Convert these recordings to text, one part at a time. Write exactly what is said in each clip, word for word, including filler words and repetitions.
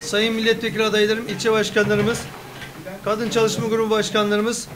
sayın milletvekili adaylarım, ilçe başkanlarımız, kadın çalışma grubu başkanlarımız,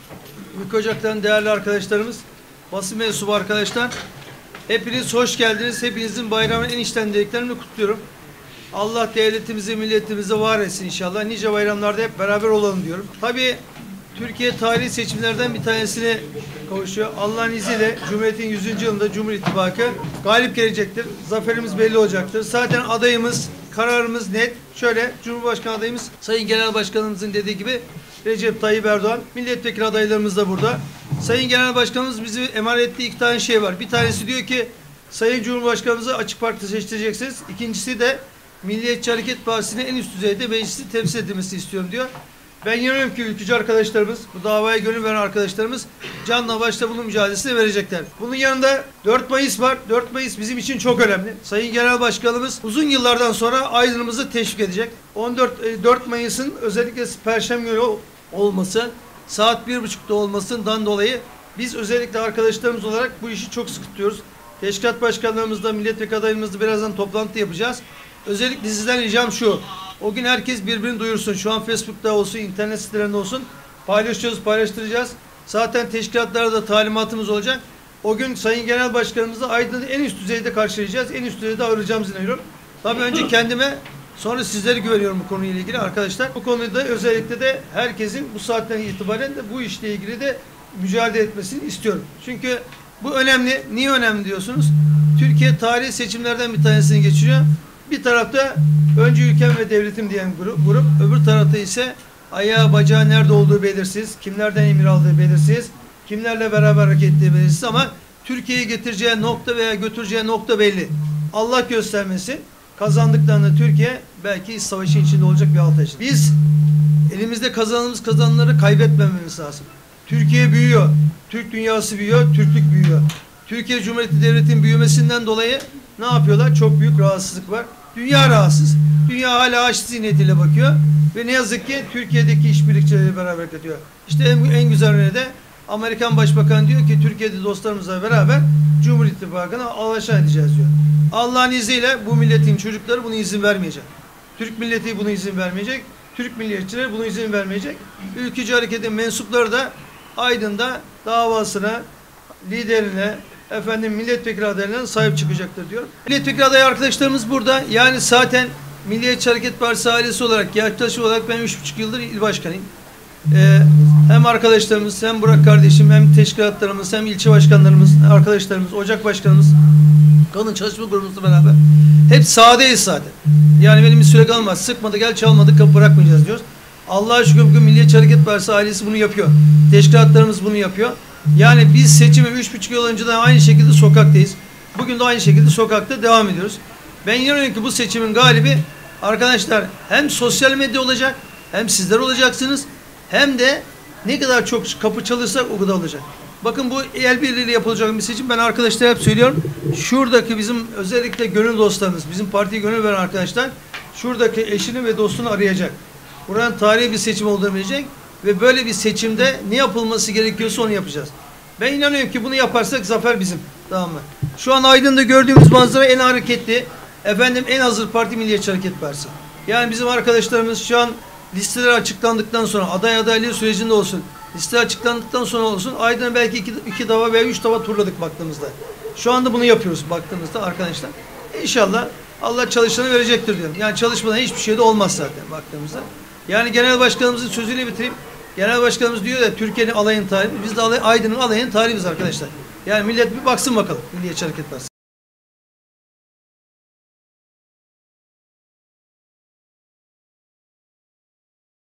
ülke ocaklarının değerli arkadaşlarımız, basın mensubu arkadaşlar, hepiniz hoş geldiniz. Hepinizin bayramın en içten dileklerini kutluyorum. Allah devletimizi, milletimizi var etsin inşallah. Nice bayramlarda hep beraber olalım diyorum. Tabii Türkiye tarihi seçimlerden bir tanesine kavuşuyor. Allah'ın izniyle Cumhuriyet'in yüzüncü yılında Cumhur İttifakı galip gelecektir. Zaferimiz belli olacaktır. Zaten adayımız, kararımız net. Şöyle, Cumhurbaşkanı adayımız Sayın Genel Başkanımızın dediği gibi Recep Tayyip Erdoğan. Milletvekili adaylarımız da burada. Sayın Genel Başkanımız bizi emanet ettiği iki tane şey var. Bir tanesi diyor ki Sayın Cumhurbaşkanımızı açık parti seçtireceksiniz. İkincisi de Milliyetçi Hareket Partisi'nin en üst düzeyde meclisi temsil edilmesi istiyorum diyor. Ben inanıyorum ki ülkücü arkadaşlarımız, bu davaya gönül veren arkadaşlarımız canla başla bunun mücadelesini verecekler. Bunun yanında dört Mayıs var. dört Mayıs bizim için çok önemli. Sayın Genel Başkanımız uzun yıllardan sonra Aydın'ımızı teşvik edecek. on dört Mayıs'ın özellikle Perşembe günü olması, saat bir buçukta olmasından dolayı biz özellikle arkadaşlarımız olarak bu işi çok sıkı tutuyoruz. Teşkilat başkanlarımızla, milletvekili adaylarımızla birazdan toplantı yapacağız. Özellikle sizden ricam şu. O gün herkes birbirini duyursun. Şu an Facebook'ta olsun, internet sitelerinde olsun. Paylaşıyoruz, paylaştıracağız. Zaten teşkilatlarda da talimatımız olacak. O gün Sayın Genel Başkanımızla Aydın'ı en üst düzeyde karşılayacağız. En üst düzeyde ağırlayacağımızı inanıyorum. Tabii önce kendime, sonra sizlere güveniyorum bu konuyla ilgili arkadaşlar. Bu konuda özellikle de herkesin bu saatten itibaren de bu işle ilgili de mücadele etmesini istiyorum. Çünkü bu önemli. Niye önemli diyorsunuz? Türkiye tarihi seçimlerden bir tanesini geçiriyor. Bir tarafta önce ülkem ve devletim diyen grup, grup, öbür tarafta ise ayağı bacağı nerede olduğu belirsiz, kimlerden emir aldığı belirsiz, kimlerle beraber hareket ettiği belirsiz ama Türkiye'yi getireceği nokta veya götüreceği nokta belli. Allah göstermesin, kazandıklarında Türkiye belki savaşın içinde olacak bir alt taşı. Biz elimizde kazandığımız kazananları kaybetmememiz lazım. Türkiye büyüyor, Türk dünyası büyüyor, Türklük büyüyor. Türkiye Cumhuriyeti Devleti'nin büyümesinden dolayı ne yapıyorlar? Çok büyük rahatsızlık var. Dünya rahatsız. Dünya hala aç zihniyetiyle bakıyor. Ve ne yazık ki Türkiye'deki işbirlikçileriyle beraber gidiyor. İşte en, en güzel örneği de Amerikan Başbakanı diyor ki Türkiye'de dostlarımızla beraber Cumhur İttifakı'na alaşağı edeceğiz diyor. Allah'ın izniyle bu milletin çocukları buna izin vermeyecek. Türk milleti buna izin vermeyecek. Türk milliyetçileri buna izin vermeyecek. Ülkücü hareketin mensupları da Aydın'da davasına, liderine, efendim milletvekili adaylarına sahip çıkacaktır diyor. Milletvekili adayı arkadaşlarımız burada. Yani zaten Milliyetçi Hareket Partisi ailesi olarak, yaklaşık olarak ben üç buçuk yıldır il başkanıyım. Ee, hem arkadaşlarımız, hem Burak kardeşim, hem teşkilatlarımız, hem ilçe başkanlarımız, arkadaşlarımız, ocak başkanımız, kadın çalışma grubumuzla beraber hep sahadayız zaten. Yani benim bir süre kalmaz. Sıkmadı gel çalmadı kapı bırakmayacağız diyoruz. Allah'a şükür bugün Milliyetçi Hareket Partisi ailesi bunu yapıyor. Teşkilatlarımız bunu yapıyor. Yani biz seçimi üç buçuk yıl önceden aynı şekilde sokaktayız. Bugün de aynı şekilde sokakta devam ediyoruz. Ben inanıyorum ki bu seçimin galibi arkadaşlar hem sosyal medya olacak, hem sizler olacaksınız, hem de ne kadar çok kapı çalırsak o kadar olacak. Bakın bu el birliğiyle yapılacak bir seçim. Ben arkadaşlara hep söylüyorum. Şuradaki bizim özellikle gönül dostlarımız, bizim partiye gönül veren arkadaşlar şuradaki eşini ve dostunu arayacak. Buranın tarihi bir seçim olduğunu bilecek. Ve böyle bir seçimde ne yapılması gerekiyorsa onu yapacağız. Ben inanıyorum ki bunu yaparsak zafer bizim. Tamam mı? Şu an Aydın'da gördüğümüz manzara en hareketli, efendim en hazır parti Milliyetçi Hareket Partisi. Yani bizim arkadaşlarımız şu an listeler açıklandıktan sonra, aday adaylığı sürecinde olsun, listeler açıklandıktan sonra olsun, Aydın'a belki iki, iki dava veya üç dava turladık baktığımızda. Şu anda bunu yapıyoruz baktığımızda arkadaşlar. İnşallah Allah çalışanı verecektir diyorum. Yani çalışmadan hiçbir şey de olmaz zaten baktığımızda. Yani Genel Başkanımızın sözüyle bitireyim. Genel Başkanımız diyor ya Türkiye'nin alayın tarihi, biz de alay, Aydın'ın alayın tarihiyiz arkadaşlar. Yani millet bir baksın bakalım Milliyetçi Hareket Partisi.